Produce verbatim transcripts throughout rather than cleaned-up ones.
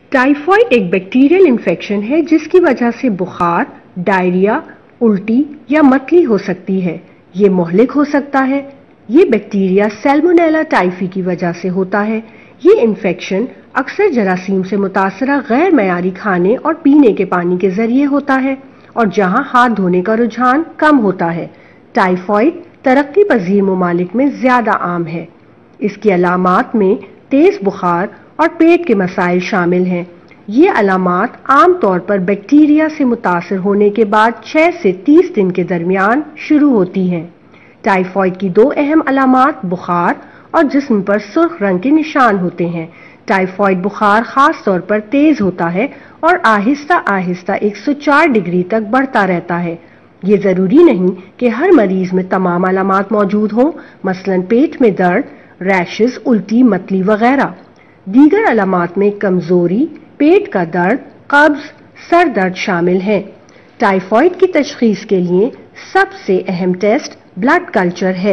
Typhoid एक bacterial infection है जिसकी वजह से बुखार, डायरिया, उल्टी या मतली हो सकती है। ये मोहलिक हो सकता है। ये बैक्टीरिया सैल्मोनेला टाइफी की वजह से होता है। ये इन्फेक्शन अक्सर जरासीम से मुतासरा गैर मयारी खाने और पीने के पानी के जरिए होता है और जहां हाथ धोने का रुझान कम होता है। टाइफॉइड तरक्की पजीर ममालिक में ज्यादा आम है। इसकी अलामात में तेज बुखार और पेट के मसाइल शामिल हैं। ये अलामात आम तौर पर बैक्टीरिया से मुतासर होने के बाद छह से तीस दिन के दरमियान शुरू होती हैं। टाइफॉइड की दो अहम अलामात बुखार और जिस्म पर सुर्ख रंग के निशान होते हैं। टाइफॉइड बुखार खास तौर पर तेज होता है और आहिस्ता आहिस्ता एक सौ चार डिग्री तक बढ़ता रहता है। ये जरूरी नहीं कि हर मरीज में तमाम अलामात मौजूद हों, मसलन पेट में दर्द, रैशेस, उल्टी, मतली वगैरह। दीगर अलामात में कमजोरी, पेट का दर्द, कब्ज, सर दर्द शामिल हैं। टाइफॉइड की तशखीस के लिए सबसे अहम टेस्ट ब्लड कल्चर है।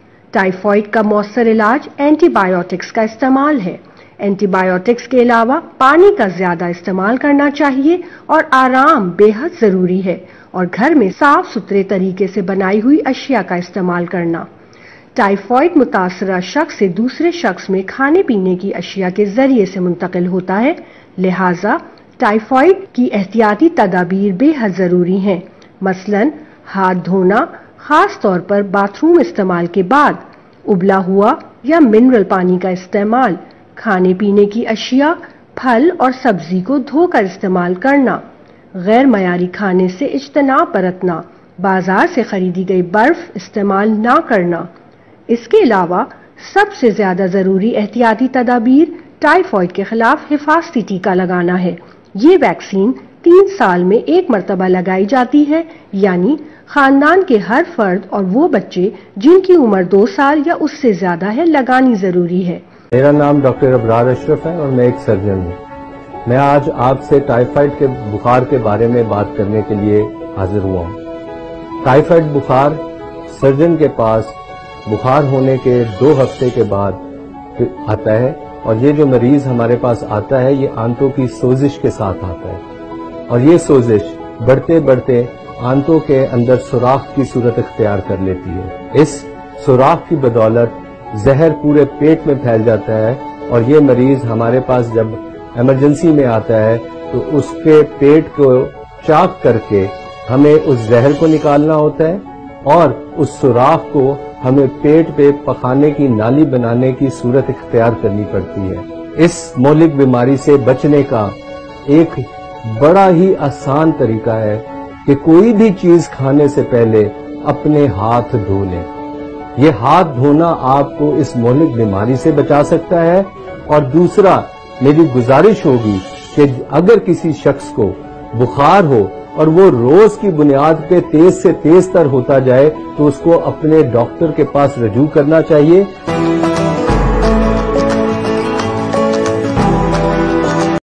टाइफॉइड का मौसर इलाज एंटीबायोटिक्स का इस्तेमाल है। एंटीबायोटिक्स के अलावा पानी का ज्यादा इस्तेमाल करना चाहिए और आराम बेहद जरूरी है और घर में साफ सुथरे तरीके से बनाई हुई अशिया का इस्तेमाल करना। टाइफॉइड मुतासरा शख्स से दूसरे शख्स में खाने पीने की अशिया के जरिए से मुंतकिल होता है, लिहाजा टाइफॉइड की एहतियाती तदाबीर बेहद जरूरी हैं। मसलन हाथ धोना, खास तौर पर बाथरूम इस्तेमाल के बाद, उबला हुआ या मिनरल पानी का इस्तेमाल, खाने पीने की अशिया, फल और सब्जी को धोकर इस्तेमाल करना, गैर मयारी खाने से इज्तनाब बरतना, बाजार से खरीदी गई बर्फ इस्तेमाल ना करना। इसके अलावा सबसे ज्यादा जरूरी एहतियाती तदाबीर टाइफॉइड के खिलाफ हिफाजती टीका लगाना है। ये वैक्सीन तीन साल में एक मरतबा लगाई जाती है, यानी खानदान के हर फर्द और वो बच्चे जिनकी उम्र दो साल या उससे ज्यादा है लगानी जरूरी है। मेरा नाम डॉक्टर अबरार अशरफ है और मैं एक सर्जन हूँ। मैं आज आपसे टाइफाइड के बुखार के बारे में बात करने के लिए हाजिर हुआ हूँ। टाइफाइड बुखार सर्जन के पास बुखार होने के दो हफ्ते के बाद आता है और ये जो मरीज हमारे पास आता है ये आंतों की सोजिश के साथ आता है और ये सोजिश बढ़ते बढ़ते आंतों के अंदर सुराख की सूरत इख्तियार कर लेती है। इस सुराख की बदौलत जहर पूरे पेट में फैल जाता है और ये मरीज हमारे पास जब इमरजेंसी में आता है तो उसके पेट को चाक करके हमें उस जहर को निकालना होता है और उस सुराख को हमें पेट पे पखाने की नाली बनाने की सूरत इख्तियार करनी पड़ती है। इस मौलिक बीमारी से बचने का एक बड़ा ही आसान तरीका है कि कोई भी चीज खाने से पहले अपने हाथ धो लें। ये हाथ धोना आपको इस मौलिक बीमारी से बचा सकता है। और दूसरा, मेरी गुजारिश होगी कि अगर किसी शख्स को बुखार हो और वो रोज की बुनियाद पे तेज से तेज तर होता जाए तो उसको अपने डॉक्टर के पास रजू करना चाहिए।